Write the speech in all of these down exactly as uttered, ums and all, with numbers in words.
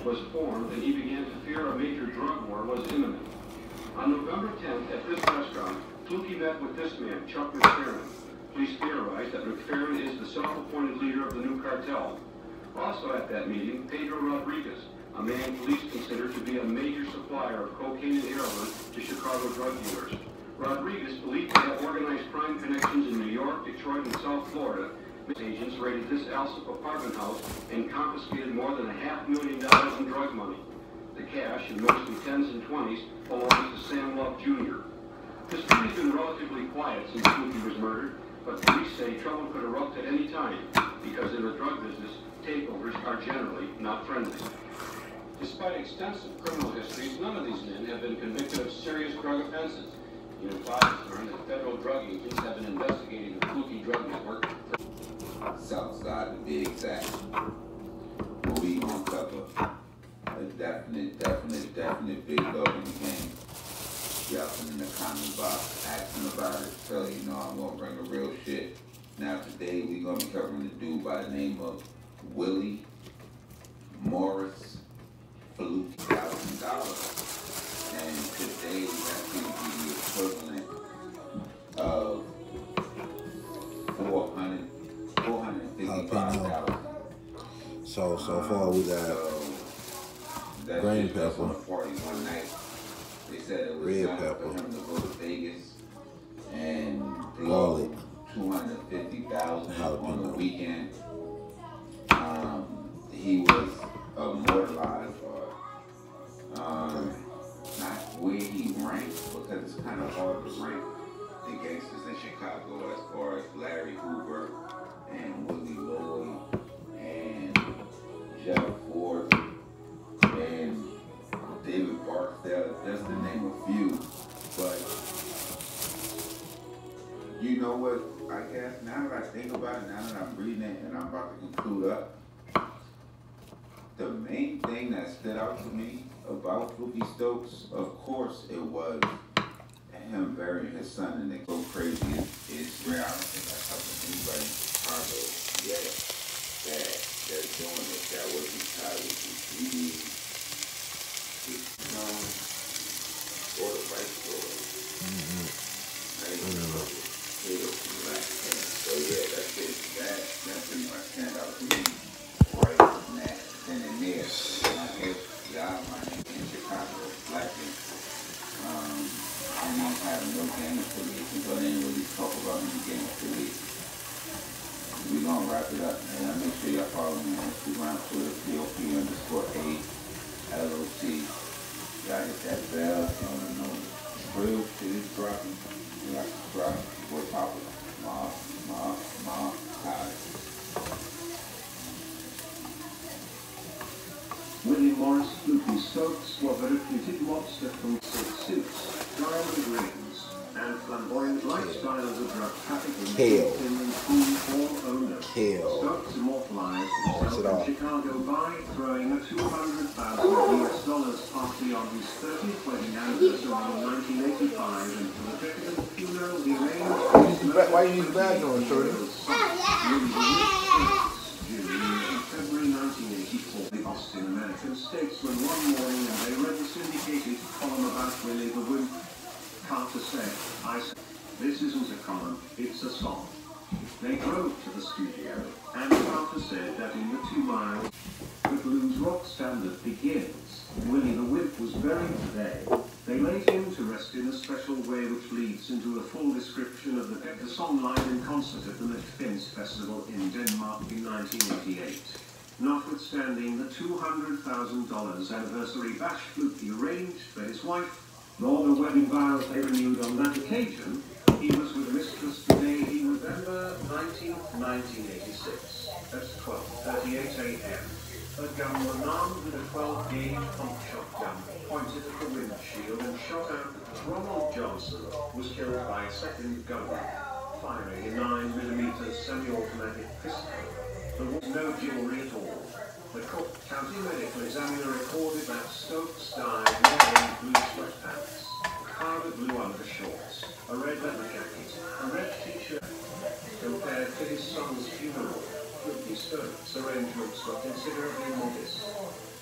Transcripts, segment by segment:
was formed and he began to fear a major drug war was imminent. On November tenth, at this restaurant, Fluky met with this man, Chuck McFerrin. Police theorized that McFerrin is the self-appointed leader of the new cartel. Also at that meeting, Pedro Rodriguez, a man police consider to be a major supplier of cocaine and heroin to Chicago drug dealers. Rodriguez, believed to have organized crime connections in New York, Detroit, and South Florida, agents raided this Alsop apartment house and confiscated more than a half million dollars in drug money. The cash, in mostly tens and twenties, belongs to Sam Love Junior The street has been relatively quiet since Fluky was murdered, but police say trouble could erupt at any time, because in the drug business, takeovers are generally not friendly. Despite extensive criminal histories, none of these men have been convicted of serious drug offenses. Unit five has learned that federal drug agents have been investigating the Fluky drug network for Southside to be exact. But we gonna cover a definite, definite, definite big dog in the game. Y'all in the comment box asking about it, so you know I'm gonna bring the real shit. Now today we gonna be covering a dude by the name of Willie Morris Fluky thousand dollars. And today that's gonna be the equivalent of four hundred four hundred fifty-five dollars. So so far we got so green pepper, on a party one night. They said it was red time pepper, for him to go to Vegas and garlic, two hundred fifty thousand dollars on the jalapeno. weekend. Um, he was immortalized, or um, not where he ranked, because it's kind of hard to rank the gangsters in Chicago as far as Larry Hoover and Willie Lloyd and Jeff Ford and David Barksdale, just to name a few. But you know what, I guess now that I think about it, now that I'm reading it and I'm about to conclude up, the main thing that stood out to me about Fluky Stokes, of course, it was him burying his son, and they go crazy. It's rare. I don't think that's something anybody in Chicago yet that they're doing it. That wasn't tied with the T V, you know, or the right story. Mm-hmm. Right? So yeah, that's it. That that pretty much stand out to me right in that and in there. I guess y'all might in Chicago, black people. Um, and don't have no gang affiliation, but they ain't really talk about any gang affiliation. We gonna wrap it up, man. Make sure y'all follow me on Instagram, Twitter, P O P underscore A L O C. Y'all hit that bell, so you know real shit is dropping. You like to drop, boy Papa, Ma, Ma, Ma, Ty. William Morris Fluky Stokes was a reputed mobster from silk suits, diamond rings, and flamboyant lifestyle as a drug trafficking victim and food owner. Stokes immortalized himself in Chicago by throwing a two hundred thousand U S dollars party on his thirtieth wedding anniversary in nineteen eighty-five, and for the decadent funeral he arranged. Why you use the bathroom, Shorty? February nineteen eighty-four, the Austin American Statesman one morning, and they read the syndicated column about Willie the Wimp. Carter said, I said, this isn't a column, it's a song. They drove to the studio, and Carter said that in the two miles, the blues rock standard begins. Willie the Wimp was buried today. They laid him to rest in a special way which leads into a full description of the, the song live in concert at the Metfinst Festival in Denmark in nineteen eighty-eight. Notwithstanding the two hundred thousand dollars anniversary bash Fluky arranged for his wife, nor the wedding vows they renewed on that occasion, he was with mistress today in November nineteenth, nineteen eighty-six, at twelve thirty-eight a m A gunman armed with a twelve gauge pump shotgun pointed at the windshield and shot out that Ronald Johnson was killed by a second gunman, firing a nine millimeter semi-automatic pistol. There was no jewelry at all. The Cook County Medical Examiner recorded that Stokes died wearing blue sweatpants, powder blue undershorts, a red leather jacket, a red t-shirt. Compared to his son's funeral, Fluky Stokes' arrangements were considerably modest. The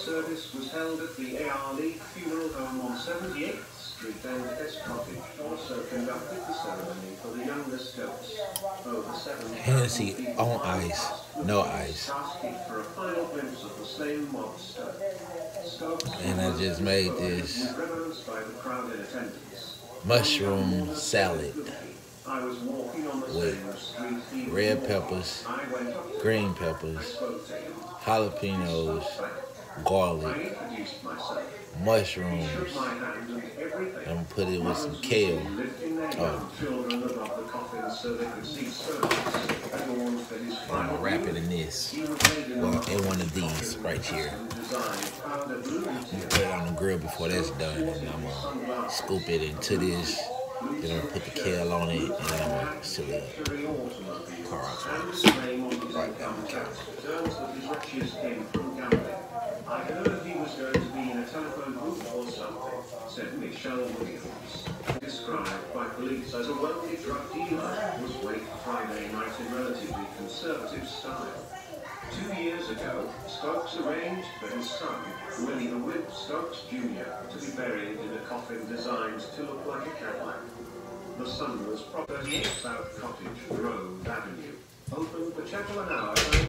service was held at the A R Lee Funeral Home on seventy-eighth Street and S Cottage also conducted the ceremony for the younger Stokes. Over seven Hennessy on ice, no ice. asking for a final glimpse of the slain monster. Stokes And I just made this reverenced by the crowd in attendance. mushroom salad I was walking on the with same street. red peppers, I went up to green him. peppers, Spoke to him. jalapenos, I garlic, introduced myself. mushrooms, Shook my hand and everything. and put it with some kale. Lifting their Oh. young children above the coffin so they could see service adorned for his I'm final gonna wrap it in this. He was made in Well, a in one of these right here. design, powder blue I'm gonna put it on the grill before that's done, and I'm gonna scoop it into this. Then I'm gonna put the kale on it, and then I'm gonna seal it up. luxury automobile. Car And outside. his name on his Right down income the tax counter. turns that his riches came from gambling. I heard he was going to be in a telephone booth or something, said Michelle Williams. Described by police as a wealthy drug dealer, was raped Friday night in relatively conservative style. Two years ago, Stokes arranged for his son, Willie the Whip Stokes Junior, to be buried in a coffin designed to look like a Cadillac. The son was thirty-eight South Cottage Grove Avenue. Opened for chapel an hour.